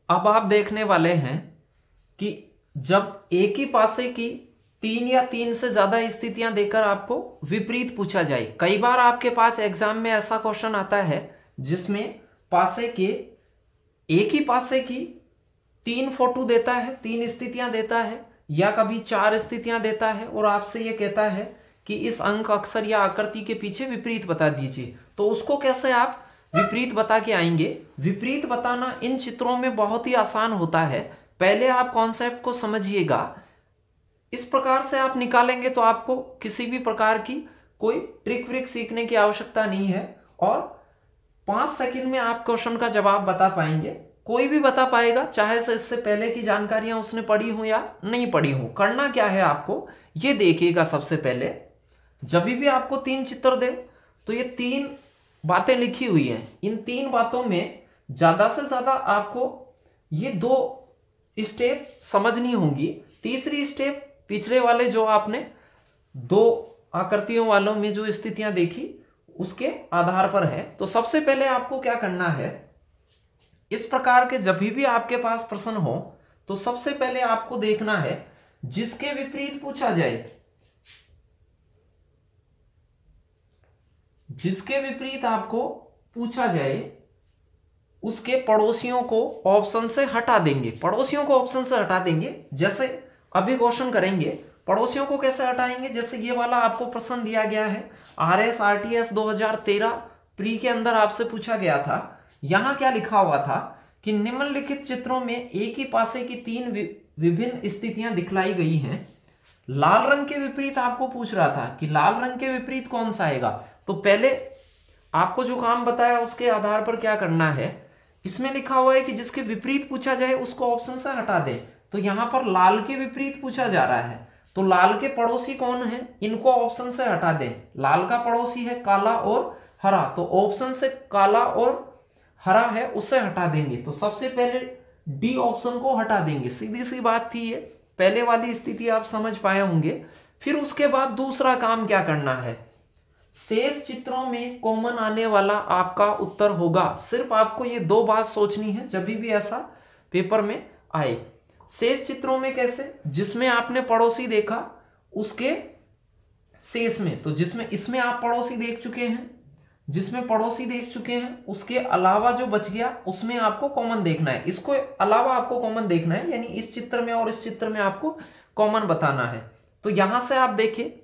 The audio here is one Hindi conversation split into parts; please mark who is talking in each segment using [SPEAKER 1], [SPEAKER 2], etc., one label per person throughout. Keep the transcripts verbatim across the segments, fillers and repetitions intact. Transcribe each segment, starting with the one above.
[SPEAKER 1] अब आप देखने वाले हैं कि जब एक ही पासे की तीन या तीन से ज्यादा स्थितियां देकर आपको विपरीत पूछा जाए। कई बार आपके पास एग्जाम में ऐसा क्वेश्चन आता है जिसमें पासे के एक ही पासे की तीन फोटो देता है, तीन स्थितियां देता है, या कभी चार स्थितियां देता है और आपसे यह कहता है कि इस अंक अक्षर या आकृति के पीछे विपरीत बता दीजिए। तो उसको कैसे आप विपरीत बता के आएंगे? विपरीत बताना इन चित्रों में बहुत ही आसान होता है। पहले आप कॉन्सेप्ट को समझिएगा। इस प्रकार से आप निकालेंगे तो आपको किसी भी प्रकार की कोई ट्रिक व्रिक सीखने की आवश्यकता नहीं है और पांच सेकंड में आप क्वेश्चन का जवाब बता पाएंगे। कोई भी बता पाएगा, चाहे से इससे पहले की जानकारियां उसने पढ़ी हो या नहीं पढ़ी हो। करना क्या है आपको, ये देखिएगा। सबसे पहले जब भी आपको तीन चित्र दे तो ये तीन बातें लिखी हुई हैं। इन तीन बातों में ज्यादा से ज्यादा आपको ये दो स्टेप समझनी होंगी। तीसरी स्टेप पिछले वाले जो आपने दो आकृतियों वालों में जो स्थितियां देखी उसके आधार पर है। तो सबसे पहले आपको क्या करना है, इस प्रकार के जब भी आपके पास प्रश्न हो तो सबसे पहले आपको देखना है जिसके विपरीत पूछा जाए, जिसके विपरीत आपको पूछा जाए उसके पड़ोसियों को ऑप्शन से हटा देंगे। पड़ोसियों को ऑप्शन से हटा देंगे। जैसे अभी क्वेश्चन करेंगे, पड़ोसियों को कैसे हटाएंगे? जैसे ये वाला आपको प्रश्न दिया गया है R S R T S दो हज़ार तेरह प्री के अंदर आपसे पूछा गया था। यहां क्या लिखा हुआ था कि निम्नलिखित चित्रों में एक ही पासे की तीन विभिन्न स्थितियां दिखलाई गई हैं। लाल रंग के विपरीत आपको पूछ रहा था कि लाल रंग के विपरीत कौन सा आएगा। तो पहले आपको जो काम बताया उसके आधार पर क्या करना है, इसमें लिखा हुआ है कि जिसके विपरीत पूछा जाए उसको ऑप्शन से हटा दे। तो यहां पर लाल के विपरीत पूछा जा रहा है, तो लाल के पड़ोसी कौन है, इनको ऑप्शन से हटा दें। लाल का पड़ोसी है काला और हरा, तो ऑप्शन से काला और हरा है उसे हटा देंगे। तो सबसे पहले डी ऑप्शन को हटा देंगे। सीधी सी बात थी ये। पहले वाली स्थिति आप समझ पाए होंगे। फिर उसके बाद दूसरा काम क्या करना है, शेष चित्रों में कॉमन आने वाला आपका उत्तर होगा। सिर्फ आपको ये दो बात सोचनी है जब भी ऐसा पेपर में आए। शेष चित्रों में कैसे, जिसमें आपने पड़ोसी देखा उसके शेष में, तो जिसमें इसमें आप पड़ोसी देख चुके हैं, जिसमें पड़ोसी देख चुके हैं उसके अलावा जो बच गया उसमें आपको कॉमन देखना है। इसको अलावा आपको कॉमन देखना है, यानी इस चित्र में और इस चित्र में आपको कॉमन बताना है। तो यहां से आप देखिए,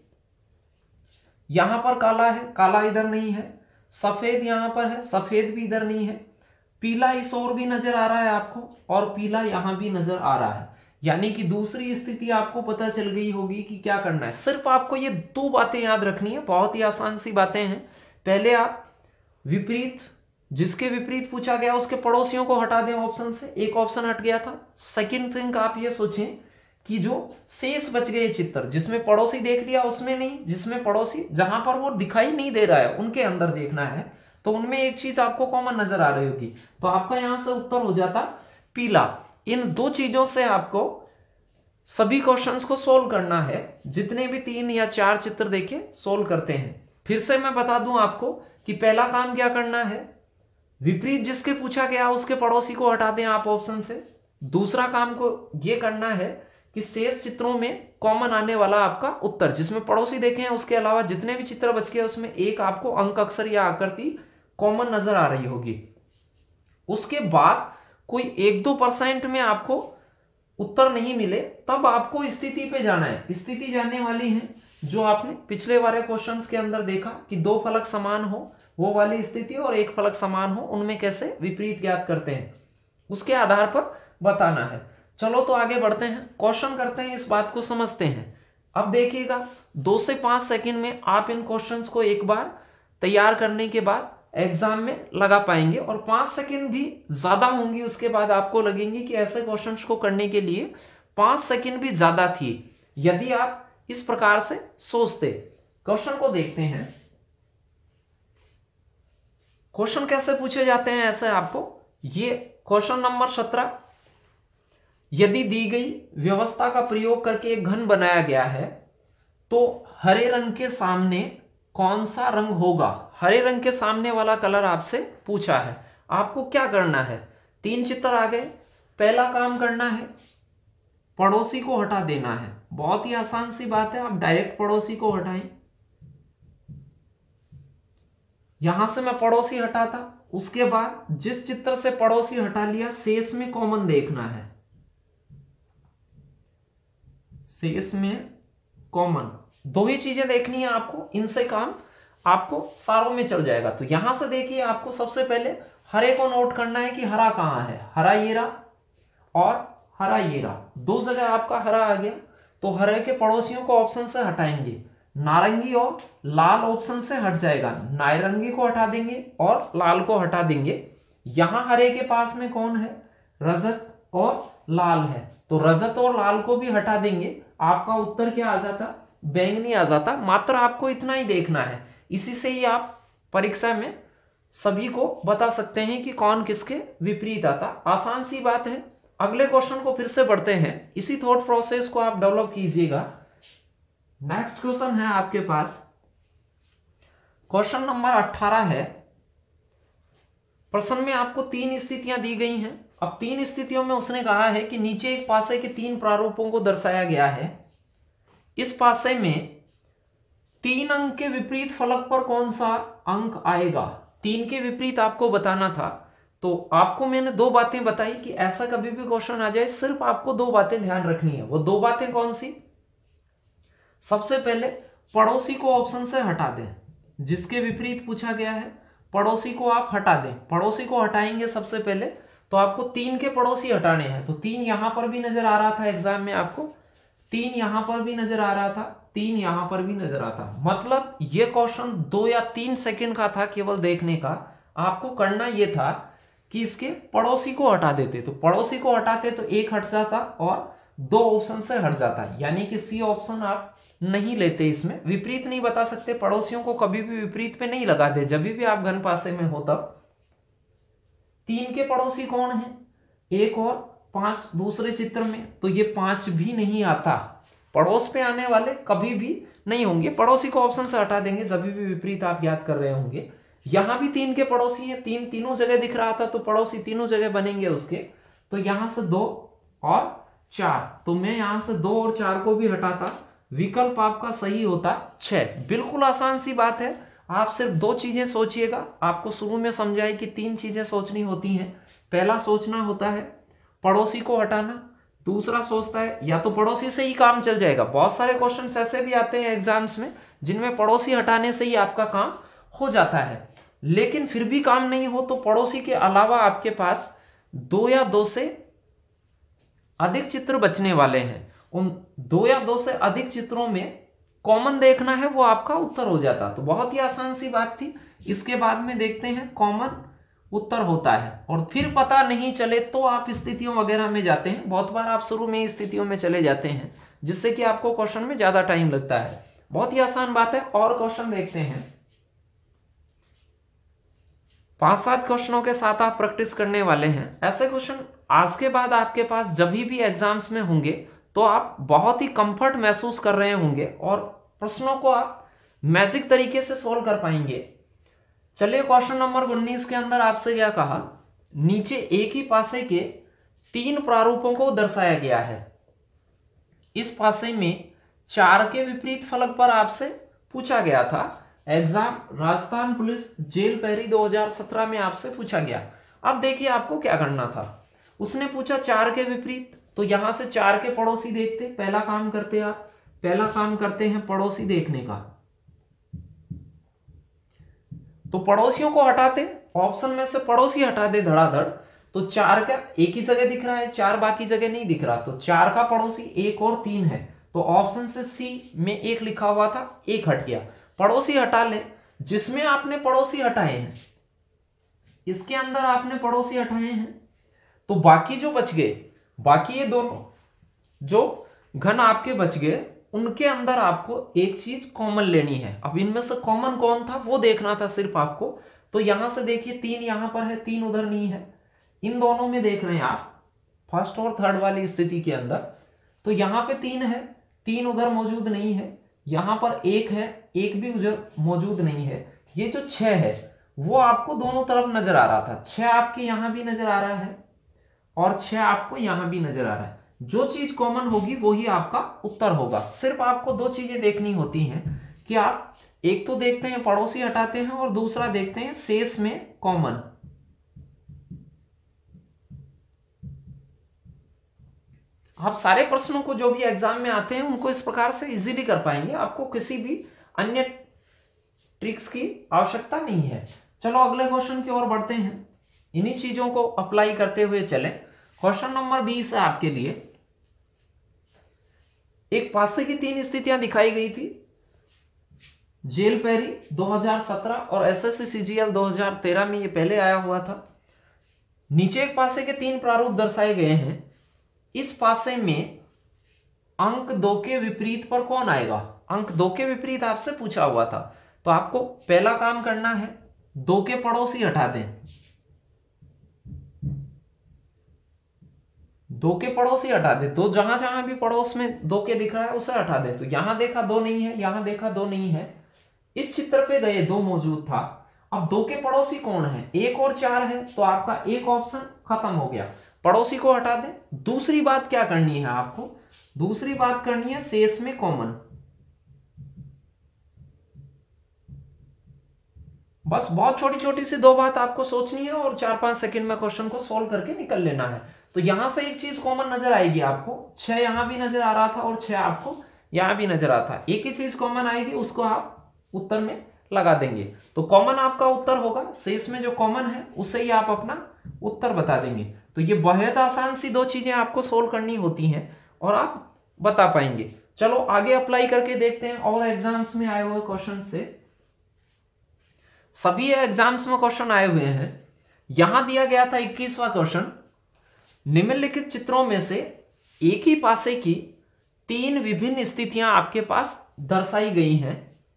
[SPEAKER 1] यहां पर काला है, काला इधर नहीं है। सफेद यहां पर है, सफेद भी इधर नहीं है। पीला इस ओर भी नजर आ रहा है आपको और पीला यहां भी नजर आ रहा है। यानी कि दूसरी स्थिति आपको पता चल गई होगी कि क्या करना है। सिर्फ आपको ये दो बातें याद रखनी है, बहुत ही आसान सी बातें हैं। पहले आप विपरीत, जिसके विपरीत पूछा गया उसके पड़ोसियों को हटा दें ऑप्शन से, एक ऑप्शन हट गया था। सेकंड थिंग आप ये सोचें कि जो शेष बच गए चित्र, जिसमें पड़ोसी देख लिया उसमें नहीं, जिसमें पड़ोसी जहां पर वो दिखाई नहीं दे रहा है उनके अंदर देखना है, तो उनमें एक चीज आपको कॉमन नजर आ रही होगी। तो आपका यहां से उत्तर हो जाता पीला। इन दो चीजों से आपको सभी क्वेश्चंस को सोल्व करना है। जितने भी तीन या चार चित्र देखे सोल्व करते हैं। फिर से मैं बता दूं आपको कि पहला काम क्या करना है, विपरीत जिसके पूछा गया उसके पड़ोसी को हटा दें आप ऑप्शन से। दूसरा काम को यह करना है कि शेष चित्रों में कॉमन आने वाला आपका उत्तर, जिसमें पड़ोसी देखे हैं उसके अलावा जितने भी चित्र बच गए उसमें एक आपको अंक अक्षर या आकृति कॉमन नजर आ रही होगी। उसके बाद कोई एक दो परसेंट में आपको उत्तर नहीं मिले तब आपको स्थिति पे जाना है। स्थिति जानने वाली है जो आपने पिछले वाले क्वेश्चंस के अंदर देखा कि दो फलक समान हो वो वाली स्थिति और एक फलक समान हो, उनमें कैसे विपरीत ज्ञात करते हैं उसके आधार पर बताना है। चलो तो आगे बढ़ते हैं, क्वेश्चन करते हैं, इस बात को समझते हैं। अब देखिएगा दो से पांच सेकंड में आप इन क्वेश्चंस को एक बार तैयार करने के बाद एग्जाम में लगा पाएंगे और पांच सेकंड भी ज्यादा होंगी उसके बाद आपको लगेंगे कि ऐसे क्वेश्चंस को करने के लिए पांच सेकंड भी ज्यादा थी यदि आप इस प्रकार से सोचते। क्वेश्चन को देखते हैं। क्वेश्चन कैसे पूछे जाते हैं ऐसे आपको, ये क्वेश्चन नंबर सत्रह, यदि दी गई व्यवस्था का प्रयोग करके एक घन बनाया गया है तो हरे रंग के सामने कौन सा रंग होगा। हरे रंग के सामने वाला कलर आपसे पूछा है। आपको क्या करना है, तीन चित्र आ गए, पहला काम करना है, पड़ोसी को हटा देना है। बहुत ही आसान सी बात है, आप डायरेक्ट पड़ोसी को हटाएं। यहां से मैं पड़ोसी हटाता, उसके बाद जिस चित्र से पड़ोसी हटा लिया शेष में कॉमन देखना है, शेष में कॉमन दो ही चीजें देखनी है आपको, इनसे काम आपको सारों में चल जाएगा। तो यहां से देखिए, आपको सबसे पहले हरे को नोट करना है कि हरा कहां है। हरा ये रहा और हरा ये रहा, दो जगह आपका हरा आ गया। तो हरे के पड़ोसियों को ऑप्शन से हटाएंगे, नारंगी और लाल ऑप्शन से हट जाएगा, नारंगी को हटा देंगे और लाल को हटा देंगे। यहां हरे के पास में कौन है, रजत और लाल है, तो रजत और लाल को भी हटा देंगे। आपका उत्तर क्या आ जाता, बैंगनी आ जाता। मात्र आपको इतना ही देखना है, इसी से ही आप परीक्षा में सभी को बता सकते हैं कि कौन किसके विपरीत आता। आसान सी बात है। अगले क्वेश्चन को फिर से पढ़ते हैं, इसी थॉट प्रोसेस को आप डेवलप कीजिएगा। नेक्स्ट क्वेश्चन है आपके पास, क्वेश्चन नंबर अठारह है। प्रश्न में आपको तीन स्थितियां दी गई हैं। अब तीन स्थितियों में उसने कहा है कि नीचे एक पासे के तीन प्रारूपों को दर्शाया गया है। इस पासे में तीन अंक के विपरीत फलक पर कौन सा अंक आएगा, तीन के विपरीत आपको बताना था। तो आपको मैंने दो बातें बताई कि ऐसा कभी भी क्वेश्चन आ जाए, सिर्फ आपको दो बातें ध्यान रखनी है। वो दो बातें कौन सी, सबसे पहले पड़ोसी को ऑप्शन से हटा दें, जिसके विपरीत पूछा गया है पड़ोसी को आप हटा दें। पड़ोसी को हटाएंगे सबसे पहले, तो आपको तीन के पड़ोसी हटाने हैं। तो तीन यहां पर भी नजर आ रहा था एग्जाम में, आपको तीन यहां पर भी नजर आ रहा था, तीन यहां पर भी नजर आता। मतलब ये क्वेश्चन दो या तीन सेकंड का था केवल देखने का। आपको करना यह था कि इसके पड़ोसी को हटा देते, तो पड़ोसी को हटाते तो एक हट जाता और दो ऑप्शन से हट जाता, यानी कि सी ऑप्शन आप नहीं लेते। इसमें विपरीत नहीं बता सकते, पड़ोसियों को कभी भी विपरीत पे नहीं लगाते। जब भी आप घन पासे में हो तब तीन के पड़ोसी कौन है, एक और पांच दूसरे चित्र में, तो ये पांच भी नहीं आता। पड़ोस पे आने वाले कभी भी नहीं होंगे, पड़ोसी को ऑप्शन से हटा देंगे जब भी विपरीत आप याद कर रहे होंगे। यहां भी तीन के पड़ोसी हैं, तीन तीनों जगह दिख रहा था, तो पड़ोसी तीनों जगह बनेंगे उसके। तो यहां से दो और चार, तो मैं यहां से दो और चार को भी हटाता, विकल्प आपका सही होता छह। बिल्कुल आसान सी बात है। आप सिर्फ दो चीजें सोचिएगा। आपको शुरू में समझाई कि तीन चीजें सोचनी होती हैं। पहला सोचना होता है पड़ोसी को हटाना, दूसरा सोचता है या तो पड़ोसी से ही काम चल जाएगा। बहुत सारे क्वेश्चंस ऐसे भी आते हैं एग्जाम्स में जिनमें पड़ोसी हटाने से ही आपका काम हो जाता है, लेकिन फिर भी काम नहीं हो तो पड़ोसी के अलावा आपके पास दो या दो से अधिक चित्र बचने वाले हैं। उन दो या दो से अधिक चित्रों में कॉमन देखना है, वो आपका उत्तर हो जाता। तो बहुत ही आसान सी बात थी। इसके बाद में देखते हैं कॉमन उत्तर होता है, और फिर पता नहीं चले तो आप स्थितियों वगैरह में जाते हैं। बहुत बार आप शुरू में स्थितियों में चले जाते हैं, जिससे कि आपको क्वेश्चन में ज्यादा टाइम लगता है। बहुत ही आसान बात है। और क्वेश्चन देखते हैं, पांच सात क्वेश्चनों के साथ आप प्रैक्टिस करने वाले हैं। ऐसे क्वेश्चन आज के बाद आपके पास जब भी एग्जाम्स में होंगे तो आप बहुत ही कंफर्ट महसूस कर रहे होंगे और प्रश्नों को आप मैजिक तरीके से सोल्व कर पाएंगे। चलिए, क्वेश्चन नंबर उन्नीस के अंदर आपसे क्या कहा, नीचे एक ही पासे के तीन प्रारूपों को दर्शाया गया है। इस पासे में चार के विपरीत फलक पर आपसे पूछा गया था। एग्जाम राजस्थान पुलिस जेल पैरी दो हज़ार सत्रह में आपसे पूछा गया। अब देखिए आपको क्या करना था। उसने पूछा चार के विपरीत, तो यहां से चार के पड़ोसी देखते। पहला काम करते आप, पहला काम करते हैं पड़ोसी देखने का। तो पड़ोसियों को हटाते, ऑप्शन में से पड़ोसी हटा दे धड़ाधड़। तो चार का एक ही जगह दिख रहा है, चार बाकी जगह नहीं दिख रहा। तो चार का पड़ोसी एक और तीन है, तो ऑप्शन से सी में एक लिखा हुआ था, एक हट गया। पड़ोसी हटा ले, जिसमें आपने पड़ोसी हटाए हैं, इसके अंदर आपने पड़ोसी हटाए हैं, तो बाकी जो बच गए, बाकी ये दोनों जो घन आपके बच गए, उनके अंदर आपको एक चीज कॉमन लेनी है। अब इनमें से कॉमन कौन था वो देखना था सिर्फ आपको। तो यहां से देखिए तीन यहां पर है, तीन उधर नहीं है। इन दोनों में देख रहे हैं आप फर्स्ट और थर्ड वाली स्थिति के अंदर, तो यहां पे तीन है, तीन उधर मौजूद नहीं है। यहां पर एक है, एक भी उधर मौजूद नहीं है। ये जो छह है वो आपको दोनों तरफ नजर आ रहा था। छह आपके यहां भी नजर आ रहा है और छह आपको यहां भी नजर आ रहा है। जो चीज कॉमन होगी वही आपका उत्तर होगा। सिर्फ आपको दो चीजें देखनी होती हैं कि आप एक तो देखते हैं पड़ोसी हटाते हैं और दूसरा देखते हैं शेष में कॉमन। आप सारे प्रश्नों को जो भी एग्जाम में आते हैं उनको इस प्रकार से इजीली कर पाएंगे, आपको किसी भी अन्य ट्रिक्स की आवश्यकता नहीं है। चलो अगले क्वेश्चन की ओर बढ़ते हैं, इन्हीं चीजों को अप्लाई करते हुए चलें। क्वेश्चन नंबर बीस है आपके लिए। एक पासे की तीन स्थितियां दिखाई गई थी, जेल पेरी दो हज़ार सत्रह और एसएससी सीजीएल दो हज़ार तेरह में ये पहले आया हुआ था। नीचे एक पासे के तीन प्रारूप दर्शाए गए हैं। इस पासे में अंक दो के विपरीत पर कौन आएगा? अंक दो के विपरीत आपसे पूछा हुआ था। तो आपको पहला काम करना है, दो के पड़ोसी हटा दें। दो के पड़ोसी हटा दे, तो जहां जहां भी पड़ोस में दो के दिख रहा है उसे हटा दे। तो यहां देखा दो नहीं है, यहां देखा दो नहीं है, इस चित्र पे गए दो मौजूद था। अब दो के पड़ोसी कौन है? एक और चार है, तो आपका एक ऑप्शन खत्म हो गया, पड़ोसी को हटा दे। दूसरी बात क्या करनी है आपको? दूसरी बात करनी है शेष में कॉमन। बस बहुत छोटी छोटी सी दो बात आपको सोचनी है और चार पांच सेकंड में क्वेश्चन को सॉल्व करके निकल लेना है। तो यहां से एक चीज कॉमन नजर आएगी आपको, छह यहां भी नजर आ रहा था और छह आपको यहां भी नजर आता है। एक ही चीज कॉमन आएगी, उसको आप उत्तर में लगा देंगे। तो कॉमन आपका उत्तर होगा, शेष में जो कॉमन है उसे ही आप अपना उत्तर बता देंगे। तो ये बहुत आसान सी दो चीजें आपको सोल्व करनी होती हैं और आप बता पाएंगे। चलो आगे अप्लाई करके देखते हैं और एग्जाम्स में आए हुए क्वेश्चन से। सभी एग्जाम्स में क्वेश्चन आए हुए हैं। यहां दिया गया था इक्कीसवां क्वेश्चन, निम्नलिखित चित्रों में से एक ही पासे की तीन विभिन्न स्थितियां आपके पास दर्शाई गई हैं।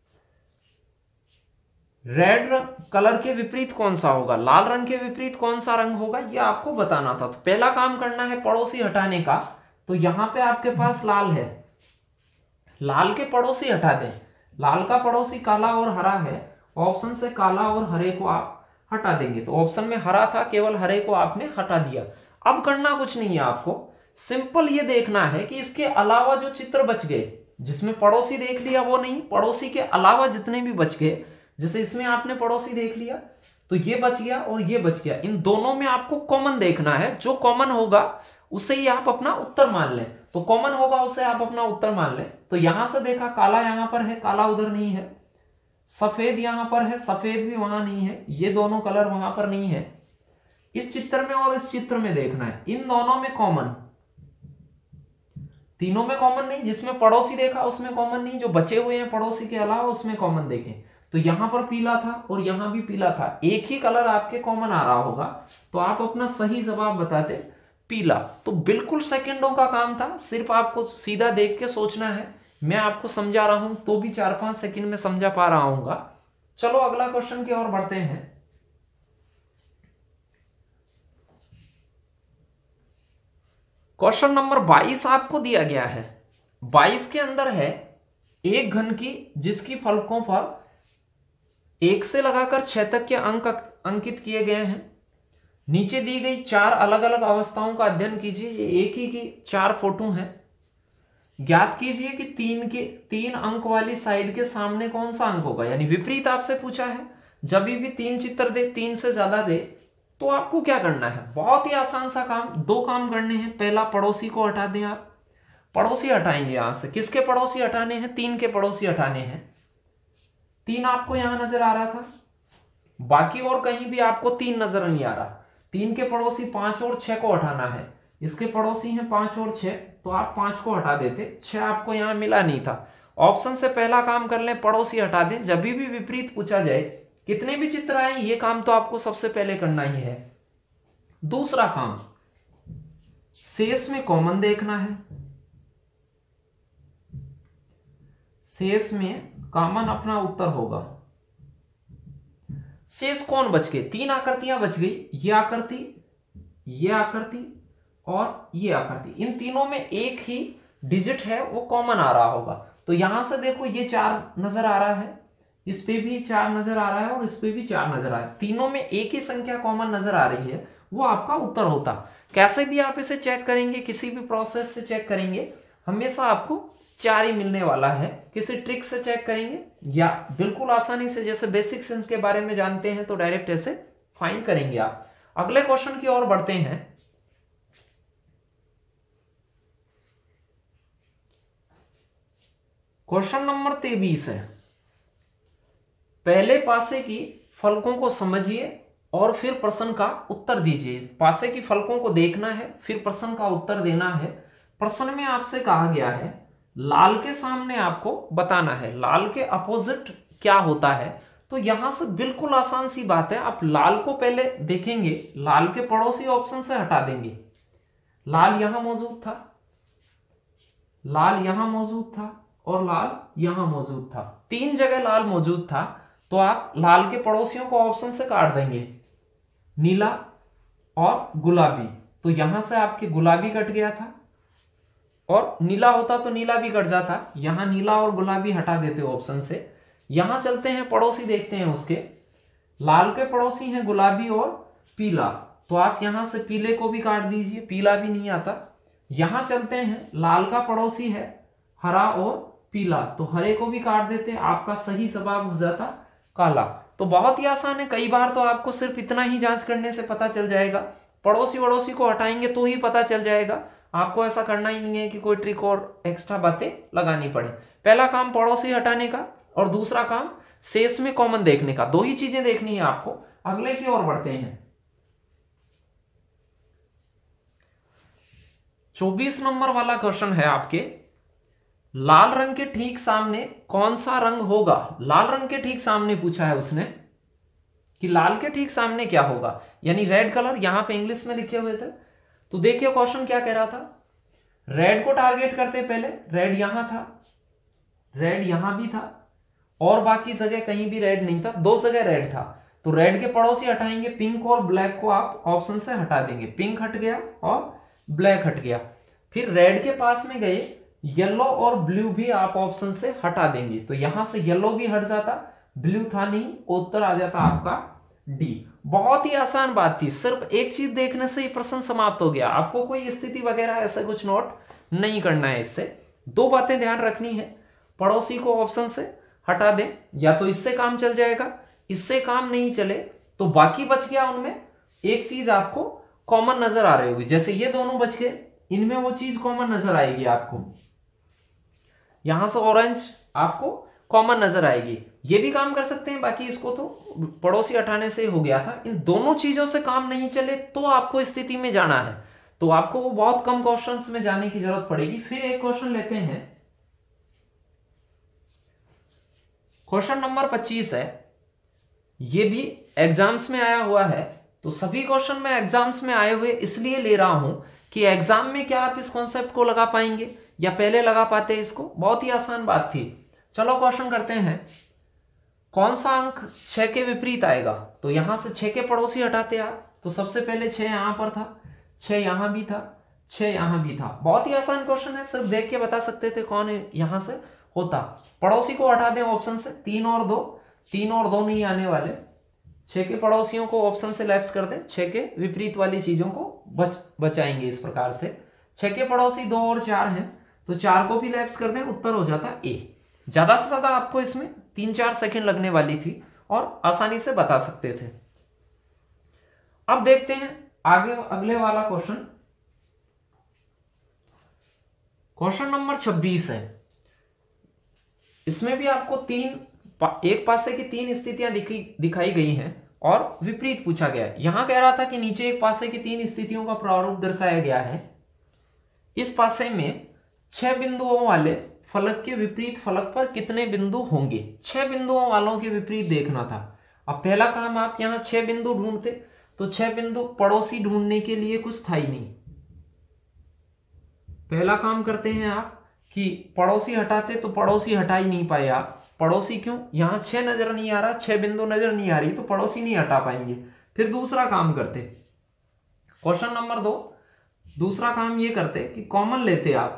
[SPEAKER 1] रेड कलर के विपरीत कौन सा होगा, लाल रंग के विपरीत कौन सा रंग होगा, यह आपको बताना था। तो पहला काम करना है पड़ोसी हटाने का। तो यहां पे आपके पास लाल है, लाल के पड़ोसी हटा दें। लाल का पड़ोसी काला और हरा है, ऑप्शन से काला और हरे को आप हटा देंगे। तो ऑप्शन में हरा था, केवल हरे को आपने हटा दिया। अब करना कुछ नहीं है आपको, सिंपल ये देखना है कि इसके अलावा जो चित्र बच गए, जिसमें पड़ोसी देख लिया वो नहीं, पड़ोसी के अलावा जितने भी बच गए, जैसे इसमें आपने पड़ोसी देख लिया तो ये बच गया और ये बच गया, इन दोनों में आपको कॉमन देखना है। जो कॉमन होगा उसे ही आप अपना उत्तर मान लें। तो कॉमन होगा उसे आप अपना उत्तर मान लें। तो यहां से देखा काला यहां पर है, काला उधर नहीं है। सफेद यहां पर है, सफेद भी वहां नहीं है। ये दोनों कलर वहां पर नहीं है। इस चित्र में और इस चित्र में देखना है, इन दोनों में कॉमन, तीनों में कॉमन नहीं। जिसमें पड़ोसी देखा उसमें कॉमन नहीं, जो बचे हुए हैं पड़ोसी के अलावा उसमें कॉमन देखें। तो यहां पर पीला था और यहां भी पीला था, एक ही कलर आपके कॉमन आ रहा होगा। तो आप अपना सही जवाब बताते पीला। तो बिल्कुल सेकंडों का काम था, सिर्फ आपको सीधा देख के सोचना है। मैं आपको समझा रहा हूं तो भी चार पांच सेकंड में समझा पा रहा हूंगा। चलो अगला क्वेश्चन की ओर बढ़ते हैं। क्वेश्चन नंबर बाईस आपको दिया गया है। बाईस के अंदर है एक घन की जिसकी फलकों पर एक से लगाकर छह तक के अंक अंकित किए गए हैं। नीचे दी गई चार अलग अलग अवस्थाओं का अध्ययन कीजिए। ये एक ही की चार फोटो हैं। ज्ञात कीजिए कि तीन के तीन अंक वाली साइड के सामने कौन सा अंक होगा, यानी विपरीत आपसे पूछा है। जब भी तीन चित्र दे, तीन से ज्यादा दे, तो आपको क्या करना है? बहुत ही आसान सा काम, दो काम करने हैं। पहला, पड़ोसी को हटा दें आप। पड़ोसी हटाएंगे यहां से। किसके पड़ोसी हटाने हैं? तीन के पड़ोसी हटाने हैं। तीन आपको यहां नजर आ रहा था, बाकी और कहीं भी आपको तीन नजर नहीं आ रहा। तीन के पड़ोसी पांच और छह को हटाना है। इसके पड़ोसी हैं पांच और छह, तो आप पांच को हटा देते, छह आपको यहां मिला नहीं था। ऑप्शन से पहला काम कर लें, पड़ोसी हटा दें। जब भी विपरीत पूछा जाए, कितने भी चित्र आए, ये काम तो आपको सबसे पहले करना ही है। दूसरा काम, शेष में कॉमन देखना है। शेष में कॉमन अपना उत्तर होगा। शेष कौन बच गए? तीन आकृतियां बच गई, ये आकृति, ये आकृति और ये आकृति। इन तीनों में एक ही डिजिट है, वो कॉमन आ रहा होगा। तो यहां से देखो, ये चार नजर आ रहा है, इस पे भी चार नजर आ रहा है और इस पे भी चार नजर आ रहा है। तीनों में एक ही संख्या कॉमन नजर आ रही है, वो आपका उत्तर होता। कैसे भी आप इसे चेक करेंगे, किसी भी प्रोसेस से चेक करेंगे, हमेशा आपको चार ही मिलने वाला है। किसी ट्रिक से चेक करेंगे या बिल्कुल आसानी से, जैसे बेसिक सेंस के बारे में जानते हैं तो डायरेक्ट ऐसे फाइंड करेंगे आप। अगले क्वेश्चन की ओर बढ़ते हैं। क्वेश्चन नंबर तेईस है, पहले पासे की फलकों को समझिए और फिर प्रश्न का उत्तर दीजिए। पासे की फलकों को देखना है, फिर प्रश्न का उत्तर देना है। प्रश्न में आपसे कहा गया है लाल के सामने आपको बताना है लाल के अपोजिट क्या होता है। तो यहां से बिल्कुल आसान सी बात है, आप लाल को पहले देखेंगे, लाल के पड़ोसी ऑप्शन से हटा देंगे। लाल यहां मौजूद था, लाल यहां मौजूद था और लाल यहां मौजूद था, तीन जगह लाल मौजूद था। तो आप लाल के पड़ोसियों को ऑप्शन से काट देंगे, नीला और गुलाबी। तो यहां से आपके गुलाबी कट गया था, और नीला होता तो नीला भी कट जाता। यहां नीला और गुलाबी हटा देते ऑप्शन से। यहां चलते हैं, पड़ोसी देखते हैं उसके। लाल के पड़ोसी हैं गुलाबी और पीला, तो आप यहां से पीले को भी काट दीजिए, पीला भी नहीं आता। यहां चलते हैं, लाल का पड़ोसी है हरा और पीला, तो हरे को भी काट देते, आपका सही जवाब हो जाता काला। तो बहुत ही आसान है, कई बार तो आपको सिर्फ इतना ही जांच करने से पता चल जाएगा। पड़ोसी वड़ोसी को हटाएंगे तो ही पता चल जाएगा, आपको ऐसा करना ही नहीं है कि कोई ट्रिक और एक्स्ट्रा बातें लगानी पड़े। पहला काम पड़ोसी हटाने का और दूसरा काम शेष में कॉमन देखने का, दो ही चीजें देखनी है आपको। अगले की ओर बढ़ते हैं। चौबीस नंबर वाला क्वेश्चन है आपके, लाल रंग के ठीक सामने कौन सा रंग होगा। लाल रंग के ठीक सामने पूछा है उसने कि लाल के ठीक सामने क्या होगा, यानी रेड कलर यहां पे इंग्लिश में लिखे हुए थे। तो देखिए क्वेश्चन क्या कह रहा था, रेड को टारगेट करते पहले। रेड यहां था, रेड यहां भी था, और बाकी जगह कहीं भी रेड नहीं था, दो जगह रेड था। तो रेड के पड़ोसी हटाएंगे, पिंक और ब्लैक को आप ऑप्शन से हटा देंगे। पिंक हट गया और ब्लैक हट गया। फिर रेड के पास में गए, येलो और ब्लू भी आप ऑप्शन से हटा देंगे। तो यहां से येलो भी हट जाता, ब्लू था नहीं, उत्तर आ जाता आपका डी। बहुत ही आसान बात थी, सिर्फ एक चीज देखने से ही प्रश्न समाप्त हो गया। आपको कोई स्थिति वगैरह ऐसा कुछ नोट नहीं करना है। इससे दो बातें ध्यान रखनी है, पड़ोसी को ऑप्शन से हटा दें, या तो इससे काम चल जाएगा, इससे काम नहीं चले तो बाकी बच गया उनमें एक चीज आपको कॉमन नजर आ रही होगी। जैसे ये दोनों बच गए, इनमें वो चीज कॉमन नजर आएगी आपको, यहां से ऑरेंज आपको कॉमन नजर आएगी। ये भी काम कर सकते हैं, बाकी इसको तो पड़ोसी हटाने से हो गया था। इन दोनों चीजों से काम नहीं चले तो आपको स्थिति में जाना है, तो आपको वो बहुत कम क्वेश्चंस में जाने की जरूरत पड़ेगी। फिर एक क्वेश्चन लेते हैं, क्वेश्चन नंबर पच्चीस है, ये भी एग्जाम्स में आया हुआ है। तो सभी क्वेश्चन में एग्जाम्स में आए हुए इसलिए ले रहा हूं कि एग्जाम में क्या आप इस कॉन्सेप्ट को लगा पाएंगे या पहले लगा पाते इसको। बहुत ही आसान बात थी। चलो क्वेश्चन करते हैं, कौन सा अंक छह के विपरीत आएगा। तो यहां से छह के पड़ोसी हटाते आप, तो सबसे पहले छह यहां पर था, छह यहां भी था, छह यहां भी था। बहुत ही आसान क्वेश्चन है, सिर्फ देख के बता सकते थे कौन यहां से होता। पड़ोसी को हटा दें ऑप्शन से, तीन और दो, तीन और दो नहीं आने वाले। छह के पड़ोसियों को ऑप्शन से लैप्स कर दें, छह के विपरीत वाली चीजों को बच बचाएंगे इस प्रकार से। छह के पड़ोसी दो और चार हैं, तो चार को भी लैप्स कर दें, उत्तर हो जाता ए। ज्यादा से ज्यादा आपको इसमें तीन चार सेकंड लगने वाली थी और आसानी से बता सकते थे। अब देखते हैं आगे अगले वाला क्वेश्चन, क्वेश्चन नंबर छब्बीस है। इसमें भी आपको तीन एक पासे की तीन स्थितियां दिखी दिखाई गई हैं और विपरीत पूछा गया है। यहां कह रहा था कि नीचे एक पासे की तीन स्थितियों का प्रारूप दर्शाया गया है। इस पासे में छह बिंदुओं वाले फलक के विपरीत फलक पर कितने बिंदु होंगे। छह बिंदुओं वालों के विपरीत देखना था। अब पहला काम आप यहां छह बिंदु ढूंढते, तो छह बिंदु पड़ोसी ढूंढने के लिए कुछ था ही नहीं। पहला काम करते हैं आप कि पड़ोसी हटाते, तो पड़ोसी हटा ही नहीं पाए आप। पड़ोसी क्यों, यहां छह नजर नहीं आ रहा, छह बिंदु नजर नहीं आ रही, तो पड़ोसी नहीं हटा पाएंगे। फिर दूसरा काम करते, क्वेश्चन नंबर दो, दूसरा काम ये करते कि कॉमन लेते आप,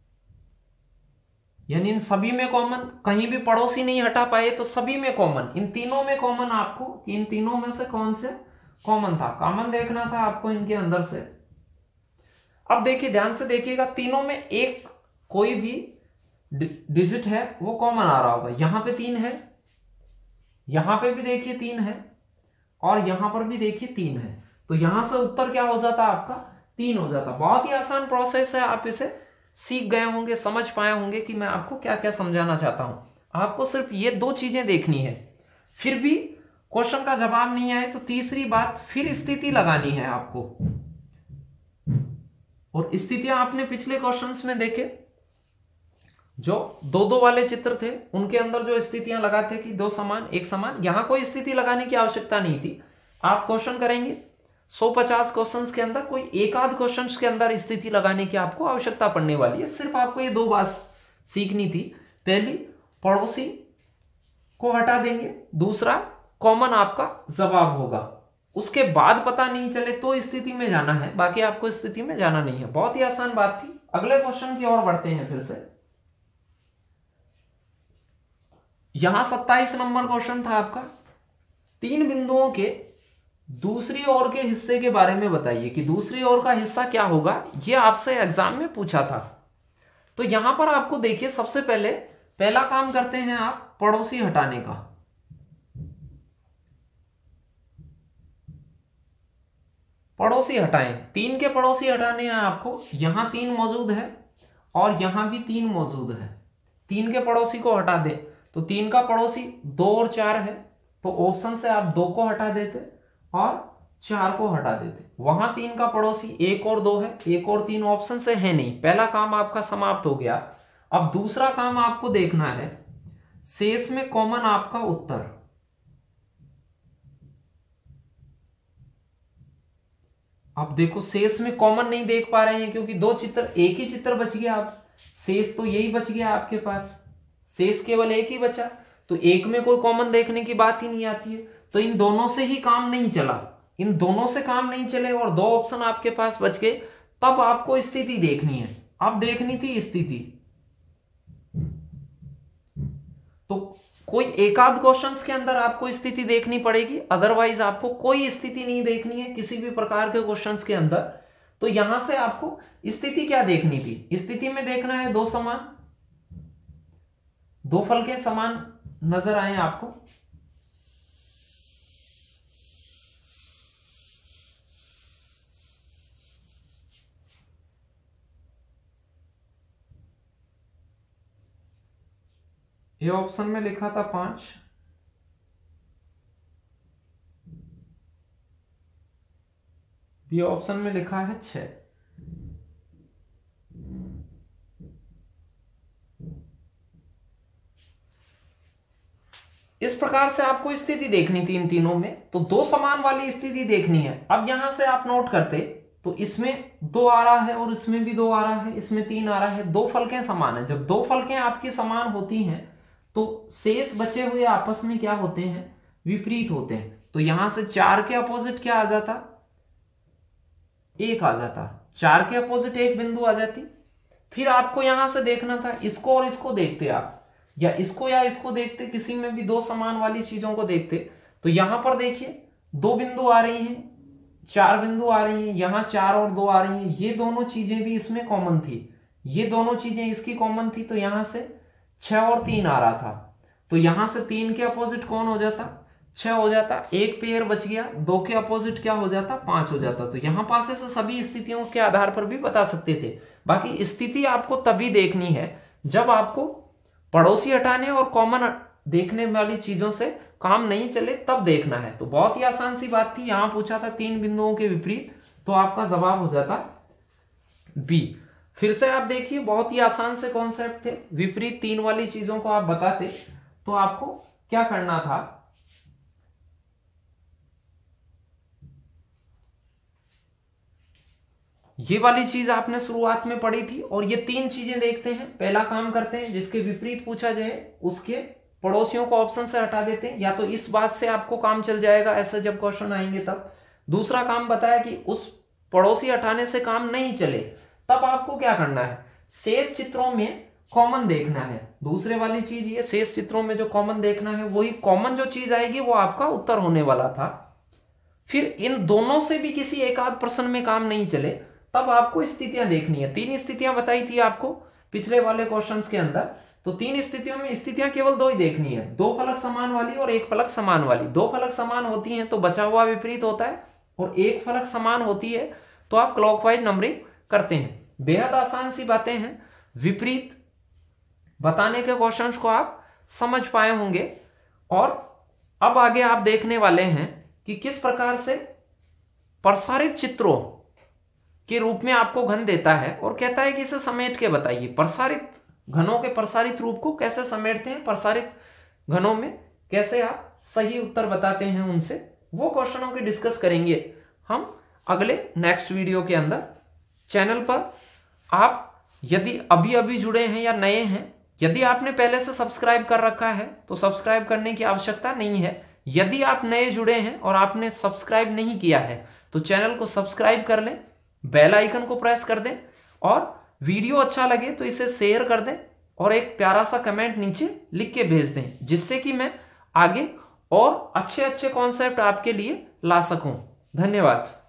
[SPEAKER 1] यानी इन सभी में कॉमन, कहीं भी पड़ोसी नहीं हटा पाए तो सभी में कॉमन, इन तीनों में कॉमन आपको कि इन तीनों में से कौन से कॉमन था, कॉमन देखना था आपको इनके अंदर से। अब देखिए ध्यान से देखिएगा, तीनों में एक कोई भी डिजिट है वो कॉमन आ रहा होगा। यहां पे तीन है, यहां पे भी देखिए तीन है, और यहां पर भी देखिए तीन है। तो यहां से उत्तर क्या हो जाता आपका, तीन हो जाता। बहुत ही आसान प्रोसेस है, आप इसे सीख गए होंगे, समझ पाए होंगे कि मैं आपको क्या क्या समझाना चाहता हूं। आपको सिर्फ ये दो चीजें देखनी है। फिर भी क्वेश्चन का जवाब नहीं आए तो तीसरी बात, फिर स्थिति लगानी है आपको। और स्थितियां आपने पिछले क्वेश्चंस में देखे, जो दो दो वाले चित्र थे उनके अंदर जो स्थितियां लगाते कि दो समान एक समान, यहां कोई स्थिति लगाने की आवश्यकता नहीं थी। आप क्वेश्चन करेंगे सौ पचास क्वेश्चंस के अंदर कोई एक आध क्वेश्चंस के अंदर स्थिति लगाने की आपको आवश्यकता पड़ने वाली है। सिर्फ आपको ये दो बात सीखनी थी। पहली, पड़ोसी को हटा देंगे, दूसरा कॉमन आपका जवाब होगा। उसके बाद पता नहीं चले तो स्थिति में जाना है, बाकी आपको स्थिति में जाना नहीं है। बहुत ही आसान बात थी। अगले क्वेश्चन की ओर बढ़ते हैं फिर से। यहां सत्ताईस नंबर क्वेश्चन था आपका, तीन बिंदुओं के दूसरी ओर के हिस्से के बारे में बताइए कि दूसरी ओर का हिस्सा क्या होगा। यह आपसे एग्जाम में पूछा था। तो यहां पर आपको देखिए, सबसे पहले पहला काम करते हैं आप पड़ोसी हटाने का। पड़ोसी हटाएं, तीन के पड़ोसी हटाने हैं आपको। यहां तीन मौजूद है और यहां भी तीन मौजूद है। तीन के पड़ोसी को हटा दे तो तीन का पड़ोसी दो और चार है, तो ऑप्शन से आप दो को हटा देते और चार को हटा देते। वहां तीन का पड़ोसी एक और दो है, एक और तीन ऑप्शन से है नहीं। पहला काम आपका समाप्त हो गया। अब दूसरा काम आपको देखना है, शेष में कॉमन आपका उत्तर। अब देखो शेष में कॉमन नहीं देख पा रहे हैं क्योंकि दो चित्र, एक ही चित्र बच गया। अब शेष तो यही बच गया आपके पास, शेष केवल एक ही बचा। तो एक में कोई कॉमन देखने की बात ही नहीं आती है। तो इन दोनों से ही काम नहीं चला, इन दोनों से काम नहीं चले और दो ऑप्शन आपके पास बच गए। तब आपको स्थिति देखनी है। अब देखनी थी स्थिति, तो कोई एकाध क्वेश्चंस के अंदर आपको स्थिति देखनी पड़ेगी, अदरवाइज आपको कोई स्थिति नहीं देखनी है किसी भी प्रकार के क्वेश्चंस के अंदर। तो यहां से आपको स्थिति क्या देखनी थी, स्थिति में देखना है दो समान, दो फल के समान नजर आए आपको। ये ऑप्शन में लिखा था पांच, बी ऑप्शन में लिखा है छह। इस प्रकार से आपको स्थिति देखनी थी इन तीनों में। तो दो समान वाली स्थिति देखनी है। अब यहां से आप नोट करते तो इसमें दो आ रहा है और इसमें भी दो आ रहा है, इसमें तीन आ रहा है। दो फलकें समान है। जब दो फलकें आपकी समान होती हैं तो शेष बचे हुए आपस में क्या होते हैं, विपरीत होते हैं। तो यहां से चार के अपोजिट क्या आ जाता, एक आ जाता। चार के अपोजिट एक बिंदु आ जाती। फिर आपको यहां से देखना था, इसको और इसको देखते आप, या इसको या इसको देखते, किसी में भी दो समान वाली चीजों को देखते। तो यहां पर देखिए दो बिंदु आ रही हैं, चार बिंदु आ रही हैं, यहां चार और दो आ रही हैं। ये दोनों चीजें भी इसमें कॉमन थी, ये दोनों चीजें इसकी कॉमन थी। तो यहां से छह और तीन आ रहा था। तो यहां से तीन के अपोजिट कौन हो जाता, छह हो जाता। एक पेयर बच गया, दो के अपोजिट क्या हो जाता, पांच हो जाता। तो यहां पास से सभी स्थितियों के आधार पर भी बता सकते थे। बाकी स्थिति आपको तभी देखनी है जब आपको पड़ोसी हटाने और कॉमन देखने वाली चीजों से काम नहीं चले, तब देखना है। तो बहुत ही आसान सी बात थी। यहां पूछा था तीन बिंदुओं के विपरीत, तो आपका जवाब हो जाता बी। फिर से आप देखिए, बहुत ही आसान से कॉन्सेप्ट थे। विपरीत तीन वाली चीजों को आप बताते तो आपको क्या करना था, ये वाली चीज आपने शुरुआत में पढ़ी थी। और ये तीन चीजें देखते हैं। पहला काम करते हैं, जिसके विपरीत पूछा जाए उसके पड़ोसियों को ऑप्शन से हटा देते हैं। या तो इस बात से आपको काम चल जाएगा ऐसे जब क्वेश्चन आएंगे तब। दूसरा काम बताया कि उस पड़ोसी हटाने से काम नहीं चले, तब आपको क्या करना है, शेष चित्रों में कॉमन देखना है। दूसरे वाली चीज ये, शेष चित्रों में जो कॉमन देखना है, वही कॉमन जो चीज आएगी वो आपका उत्तर होने वाला था। फिर इन दोनों से भी किसी एक आध प्रश्न में काम नहीं चले, तब आपको स्थितियां देखनी है। तीन स्थितियां बताई थी आपको पिछले वाले क्वेश्चंस के अंदर, तो तीन स्थितियों में स्थितियां केवल दो ही देखनी है, दो फलक समान वाली और एक फलक समान वाली। दो फलक समान होती हैं तो बचा हुआ विपरीत होता है, और एक फलक समान होती है तो आप क्लॉकवाइज नंबरिंग करते हैं। बेहद आसान सी बातें हैं, विपरीत बताने के क्वेश्चंस को आप समझ पाए होंगे। और अब आगे आप देखने वाले हैं कि किस प्रकार से प्रसारित चित्रों के रूप में आपको घन देता है और कहता है कि इसे समेट के बताइए। प्रसारित घनों के प्रसारित रूप को कैसे समेटते हैं, प्रसारित घनों में कैसे आप सही उत्तर बताते हैं उनसे, वो क्वेश्चनों की डिस्कस करेंगे हम अगले नेक्स्ट वीडियो के अंदर। चैनल पर आप यदि अभी अभी जुड़े हैं या नए हैं, यदि आपने पहले से सब्सक्राइब कर रखा है तो सब्सक्राइब करने की आवश्यकता नहीं है। यदि आप नए जुड़े हैं और आपने सब्सक्राइब नहीं किया है तो चैनल को सब्सक्राइब कर लें, बेल आइकन को प्रेस कर दें, और वीडियो अच्छा लगे तो इसे शेयर कर दें और एक प्यारा सा कमेंट नीचे लिख के भेज दें, जिससे कि मैं आगे और अच्छे अच्छे कॉन्सेप्ट आपके लिए ला सकूं। धन्यवाद।